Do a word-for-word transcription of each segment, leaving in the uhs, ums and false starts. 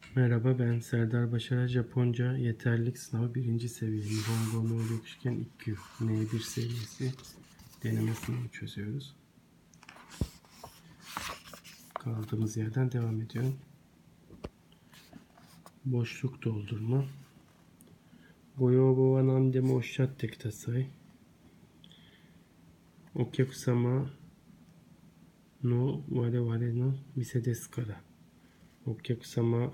Merhaba, ben Serdar Başaran. Japonca yeterlilik sınavı birinci seviye. Nihongo no Ryokushiken iki N bir seviyesi deneme sınavı çözüyoruz. Kaldığımız yerden devam ediyorum. Boşluk doldurma. Goyougo wa nandemo oshatte kudasai. Okyakusama no wareware no mise desu kara. Okyakusama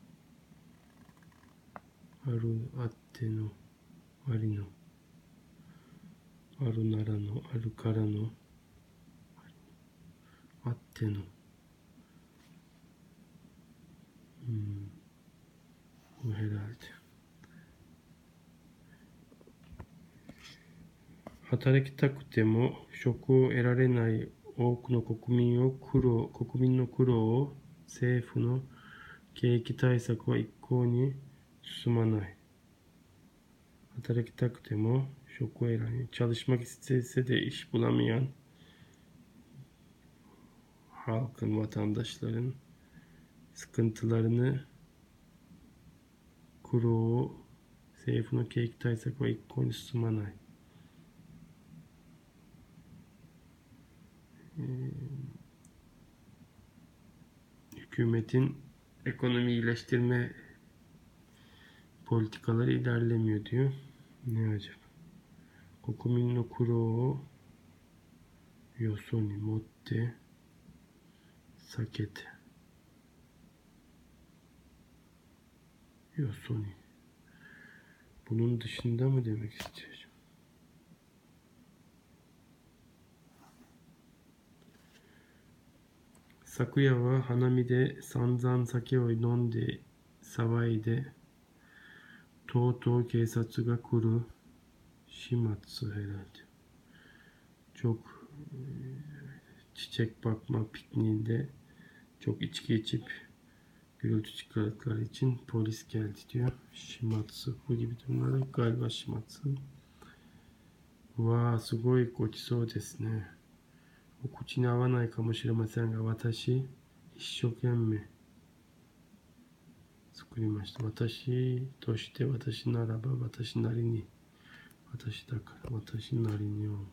aru atte no ari no aru nara no aru kara no atte no. Hmm. Bu herhalde. Hatarakitaku mo shoku o erarenai oku no kokumin o kuro, kokumin no kuro o seifu no keiki taisaku wa ikkou ni susumanai. Hatarakitaku mo shoku o erarenai. Çalışmak istese de iş bulamayan halkın, vatandaşların sıkıntılarını kuro o seifu no keiki taisaku wa ikkou ni susumanai. Hükümetin ekonomi iyileştirme politikaları ilerlemiyor diyor. Ne acaba? Kokumin no kuro o yoso ni motte sakete. Yoso ni. Bunun dışında mı demek istiyor? Sakuya wa hanami de sanzan sake o nonde sawaide toutou keisatsu ga kuru shimatsu herhalde. Çok çiçek bakma pikniğinde çok içki içip gürültü çıkarttıkları için polis geldi diyor. Shimatsu. Bu gibi durumlarda galiba shimatsu. Vaa, sugoi gochisou desu ne. O kuchi ni awanai ka mo shiremasen ga watashi isshokenmei tsukurimashita. Watashi toshite watashi naraba watashi nari ni. Watashi dakara watashi nari ni o.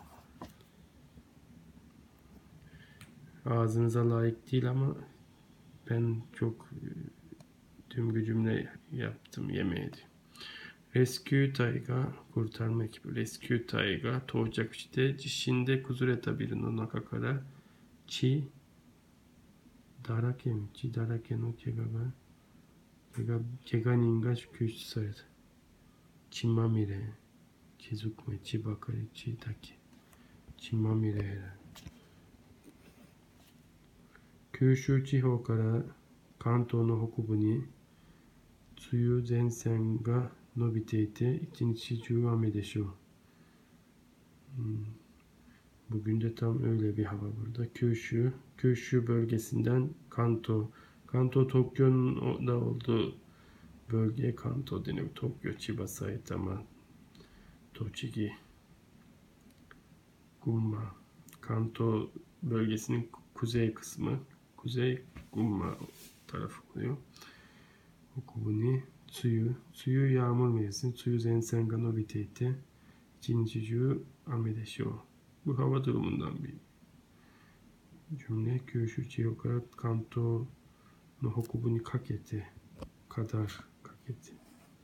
Ağzınıza layık değil ama ben çok tüm gücümle yaptım yemeği. Rescue Taiga kurtarma ekibi. Rescue Taiga tojaku shite jishin kuzureta biru no naka kara chi darake mi chi darake no kega ga kega keganin ga kyushitsu sareta. Chi mamire chizukme chi bakari chi dake. Chi mamire herhalde. Kyushu 地方から関東の北部に梅雨前線が伸びていて一日中雨でしょう。Hmm. Bugün de tam öyle bir hava burada. Kyushu, Kyushu bölgesinden Kanto. Kanto Tokyo'nun da olduğu bölge Kanto deniyor. Tokyo, Chiba, Saitama, Tochigi, Gunma. Kanto bölgesinin kuzey kısmı. Kuzey Gunma tarafı oluyor. Okubu ni tsuyu. Tsuyu yağmur mevsimi. Tsuyu zensen ga nobite ite ichinichi ame deşou. Bu hava durumundan bir cümle. Kyushu 地方から関東の北部にかけて kadar かけて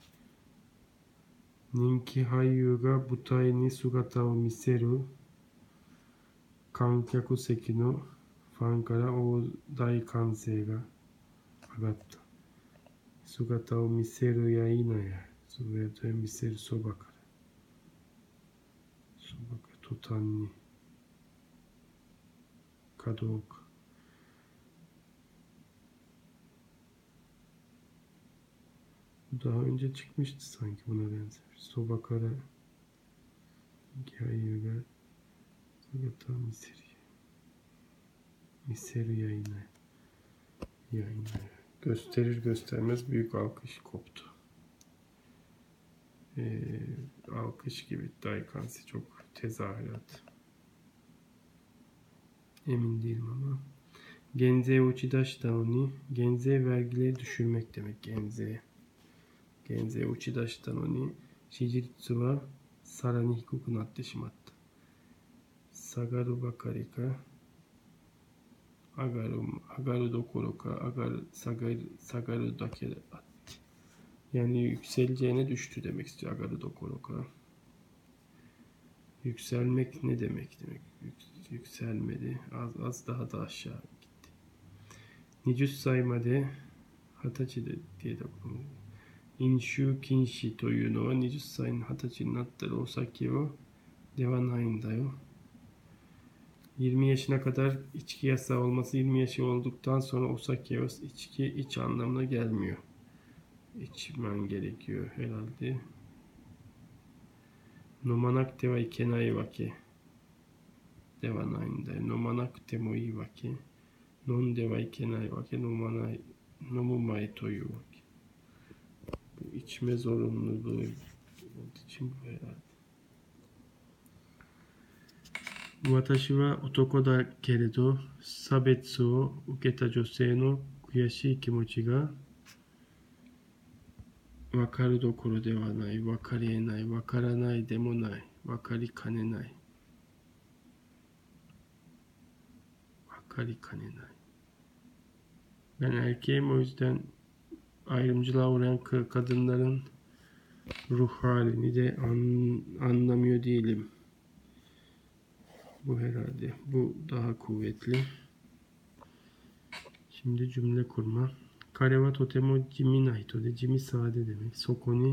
人気俳優が舞台に姿を見せる観客席のファンから大大歓声が上がった。姿を見せるや否や、姿を見せるそばから、そばから途端に、かどうか。Daha önce çıkmıştı sanki buna benzer. Soba kara hikayeler Sogata Miseru Miseru yayını yayını gösterir göstermez büyük alkış koptu. Ee, alkış gibi daikansi çok tezahürat. Emin değilim ama Genze uchidashi ni. Genze vergileri düşürmek demek. Genze. Genze uchidashi ni. Shijiritsu wa sarani hikuku natte shimatta. Sagaru bakari ka. Agaru, agaru dokoro ka. Agaru, sagaru, sagaru dake atti. Yani yükseleceğine düştü demek istiyor. Agaru dokoro ka. Yükselmek ne demek demek? Yük, yükselmedi. Az az daha da aşağı gitti. yirmi sai made hatachi de diye de okunur. Inshu kinshi toyu no wa yirmi sai hatachi ni nattara osake o devanaiんだよ. yirmi yaşına kadar içki yasağı olması yirmi yaşı olduktan sonra osake o içki iç anlamına gelmiyor. İçmen gerekiyor herhalde. Nomanakute wa ikenai wake. Devanaiんだよ. Nomanakute mo ii wake. Nonde wa ikenai wake. Nomanai, nomumai toyu wake. Bu içme zorunluluğu olduğu için bu herhalde. Watashi wa otoko da keredo sabetsu o uketa josei no kuyashii kimochi ga wakaru dokoro de wa nai, wakarienai, wakaranai de mo nai, wakari kanenai. Wakari kanenai. Ben erkeğim, o yüzden ayrımcılığa uğrayan kadınların ruh halini de an, anlamıyor değilim. Bu herhalde. Bu daha kuvvetli. Şimdi cümle kurma. Kare wa totemo jimi na hito de. Jimi sade demek. Soko ni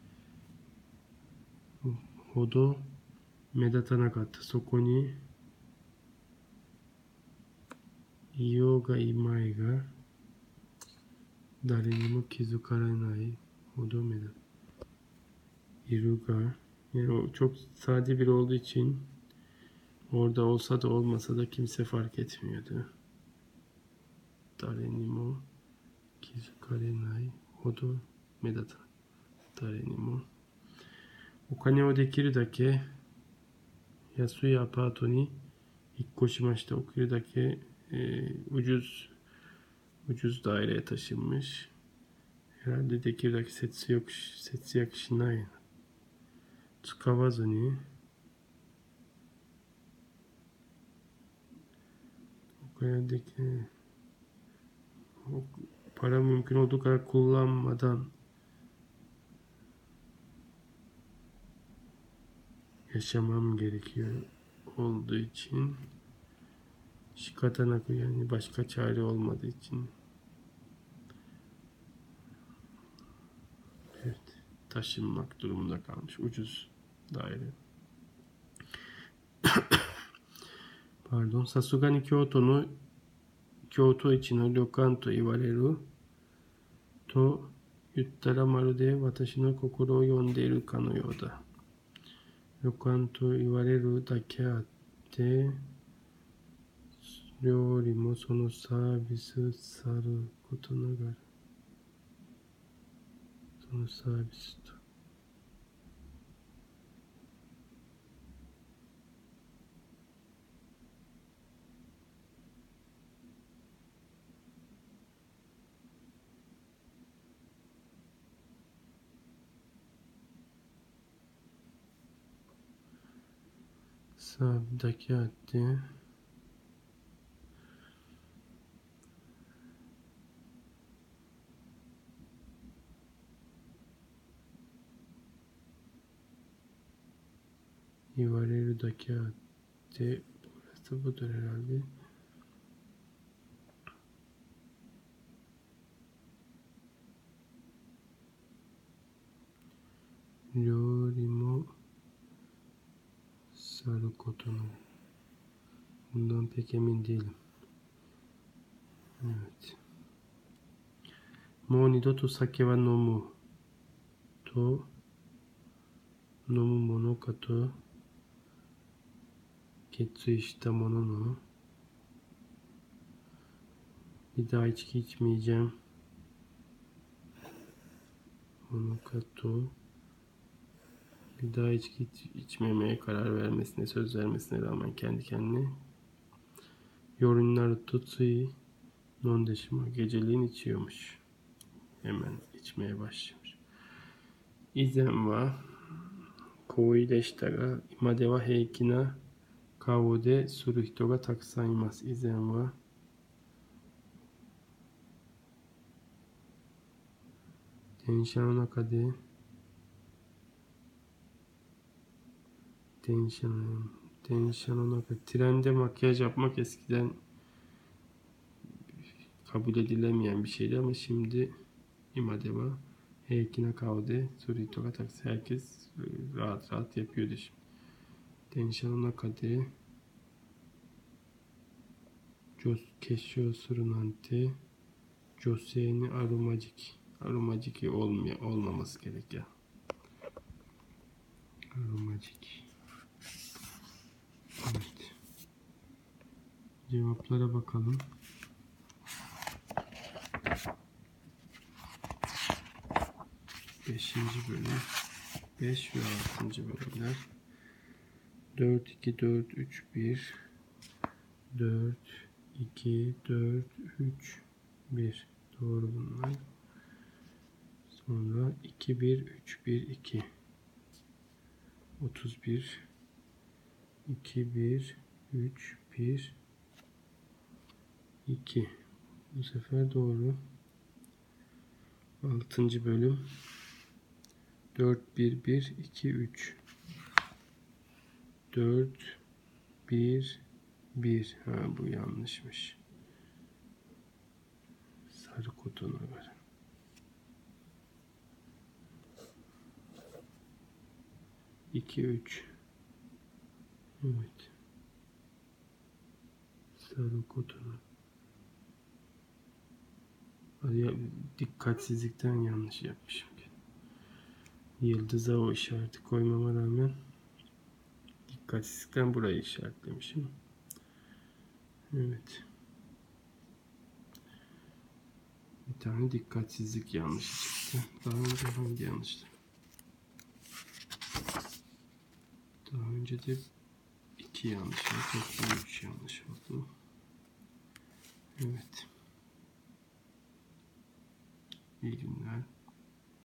hodo medatanakatta. Soko ni iyo ga imai ga dare ni mo kizukaranai hodo medat. Iru ga. Yani o çok sade biri olduğu için orada olsa da olmasa da kimse fark etmiyordu. Dare ni mo kizukarenai hodo medata. Dare ni mo. Okane o dekiru dake yasui apato ni hikkoshimashita. Okuyu dake e, ucuz ucuz daireye taşınmış. Herhalde dekiru dake setsu yok, setsu yakışınay. Tsukawazu ni okayadaki para mümkün olduğu kadar kullanmadan yaşamam gerekiyor olduğu için shikatanaku, yani başka çare olmadığı için evet, taşınmak durumunda kalmış. Ucuz daire. Pardon. Sasuga ni Kyoto no Kyoto ichi no ryokan to iwareru to yuttara marude watashi no kokoro o yondeiru ka no you da. Ryokan to iwareru dake atte ryori mo sono servisu saru koto nagara. Sono servisu to. Sabdaki atte iwareru dake atte, burası budur herhalde. Ryori mo saru koto no. Bundan pek emin değilim. Evet. Mou nidoto sake wa nomu to nomu mono ka to ketsui shita mono no. Bir daha içki içmeyeceğim. Mono ka to. Bir daha içki iç, içmemeye karar vermesine, söz vermesine rağmen kendi kendine. Yorin naruto tsui Non-deşima geceliğin içiyormuş. Hemen içmeye başlamış. İzenwa Koi deshita ga ima de wa heiki na kao de suru hito ga takusan imasu. İzen wa densha no naka de densha no densha no naka trende makyaj yapmak eskiden kabul edilemeyen bir şeydi ama şimdi ima de wa heiki na kao de suru hito ga takusan, herkes rahat rahat yapıyordu şimdi. Densha no naka de Kesho suru nante josei ni arumaciki. Arumaciki olmaya, olmaması gerekiyor. Arumaciki. Evet. Cevaplara bakalım. Beşinci bölüm. Beş ve altıncı bölümler. Dört, iki, dört, üç, bir. Dört, iki, dört, üç, bir. Doğru bunlar. Sonra iki, bir, üç, bir, iki. otuz bir. iki, bir, üç, bir, iki. Bu sefer doğru. altıncı bölüm. dört, bir, bir, iki, üç. dört, bir, bir. Ha, bu yanlışmış. Sarı kutuna var. iki, üç. Evet. Sarı kutuna. Ya, dikkatsizlikten yanlış yapmışım. Yıldıza o işareti koymama rağmen dikkatsizlikten burayı işaretlemişim. Evet. Bir tane dikkatsizlik yanlışı çıktı. Daha önce hangi yanlıştı? Daha önce de iki yanlış var. Toplam üç yanlış oldu. Evet. İyi günler.